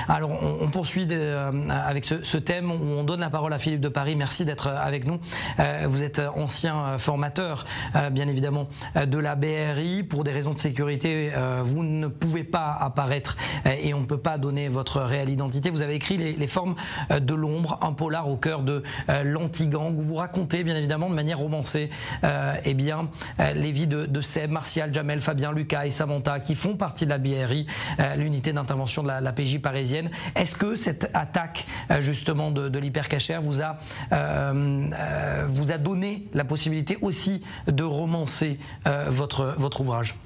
Alors on poursuit avec ce thème où on donne la parole à Philippe de Paris. Merci d'être avec nous. Vous êtes ancien formateur, bien évidemment, de la BRI. Pour des raisons de sécurité, vous ne pouvez pas apparaître et on ne peut pas donner votre réelle identité. Vous avez écrit les formes de l'ombre, un polar au cœur de l'anti-gang, où vous racontez, bien évidemment, de manière romancée, eh bien, les vies de Seb, Martial, Jamel, Fabien, Lucas et Samantha, qui font partie de la BRI, l'unité d'intervention de la PJ parisienne. Est-ce que cette attaque justement de l'hypercacher vous a donné la possibilité aussi de romancer votre ouvrage?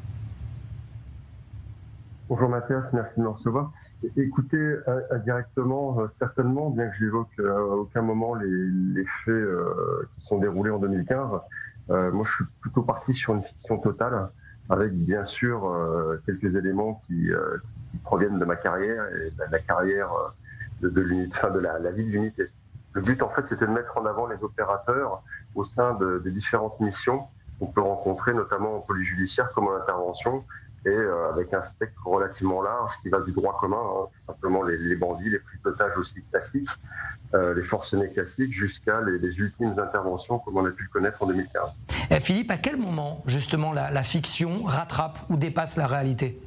Bonjour Mathias, merci de me recevoir. Écoutez, indirectement, certainement, bien que je n'évoque à aucun moment les faits qui sont déroulés en 2015, moi je suis plutôt parti sur une fiction totale, avec bien sûr quelques éléments qui proviennent de ma carrière et de la carrière de l'unité, enfin, de la vie de l'unité. Le but en fait c'était de mettre en avant les opérateurs au sein des différentes missions qu'on peut rencontrer, notamment en police judiciaire comme en intervention, et avec un spectre relativement large qui va du droit commun, hein, tout simplement les bandits, les pris d'otages aussi classiques, les forcenés classiques, jusqu'à les ultimes interventions comme on a pu le connaître en 2015. Philippe, à quel moment justement la fiction rattrape ou dépasse la réalité?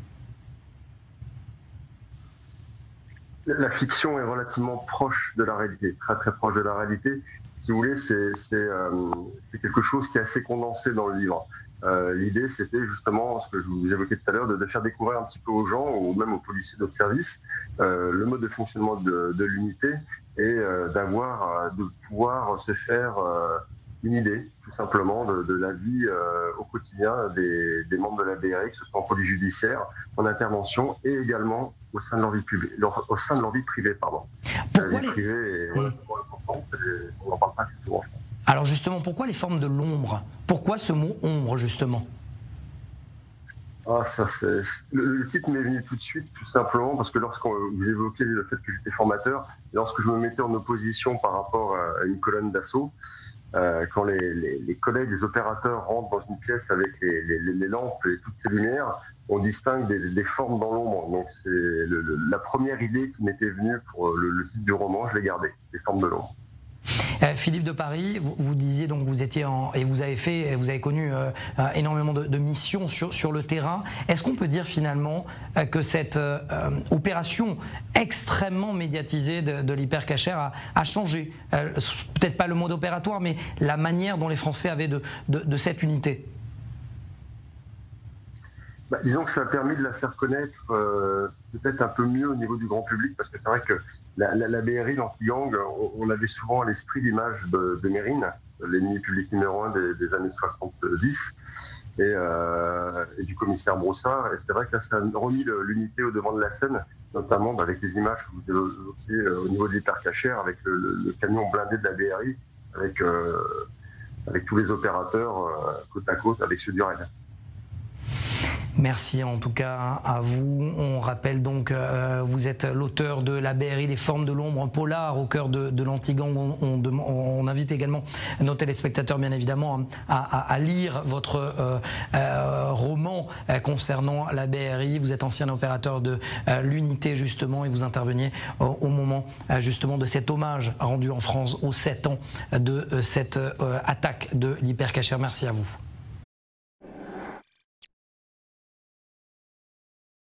La fiction est relativement proche de la réalité, très très proche de la réalité. Si vous voulez, c'est quelque chose qui est assez condensé dans le livre. L'idée, c'était justement ce que je vous évoquais tout à l'heure, de faire découvrir un petit peu aux gens, ou même aux policiers de notre service, le mode de fonctionnement de l'unité et de pouvoir se faire une idée, tout simplement, de la vie au quotidien des membres de la BRI, que ce soit en police judiciaire, en intervention et également au sein de leur vie privée. Pardon. Pourquoi la vie privée est relativement importante et on n'en parle pas assez souvent, je pense. Alors justement, pourquoi les formes de l'ombre? Pourquoi ce mot ombre, justement? Le titre m'est venu tout de suite, tout simplement, parce que lorsque vous évoquez le fait que j'étais formateur, lorsque je me mettais en opposition par rapport à une colonne d'assaut, quand les collègues, les opérateurs rentrent dans une pièce avec les lampes et toutes ces lumières, on distingue des formes dans l'ombre. Donc c'est la première idée qui m'était venue pour le titre du roman, je l'ai gardé, les formes de l'ombre. Philippe de Paris, vous disiez donc vous étiez et vous avez connu énormément de missions sur le terrain. Est-ce qu'on peut dire finalement que cette opération extrêmement médiatisée de l'hypercacher a changé, peut-être pas le mode opératoire, mais la manière dont les Français avaient de cette unité? Disons que ça a permis de la faire connaître peut-être un peu mieux au niveau du grand public, parce que c'est vrai que la BRI, l'anti-gang, on avait souvent à l'esprit l'image de Mérine, l'ennemi public numéro 1 des années 70, et du commissaire Broussard. Et c'est vrai que là, ça a remis l'unité au devant de la scène, notamment avec les images que vous évoquiez au niveau de l'hypercacher, avec le camion blindé de la BRI, avec tous les opérateurs côte à côte avec ceux du RAID. Merci en tout cas à vous. On rappelle donc, vous êtes l'auteur de la BRI, les formes de l'ombre, un polar au cœur de l'anti-gang. On invite également nos téléspectateurs, bien évidemment, à lire votre roman concernant la BRI. Vous êtes ancien opérateur de l'unité, justement, et vous interveniez au moment, justement, de cet hommage rendu en France aux 7 ans de cette attaque de l'hypercacher. Merci à vous.